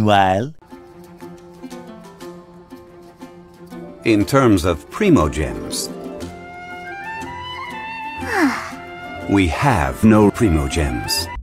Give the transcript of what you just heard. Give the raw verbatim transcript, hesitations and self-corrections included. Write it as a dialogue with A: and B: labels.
A: Meanwhile...
B: In terms of primogems, we have no primogems.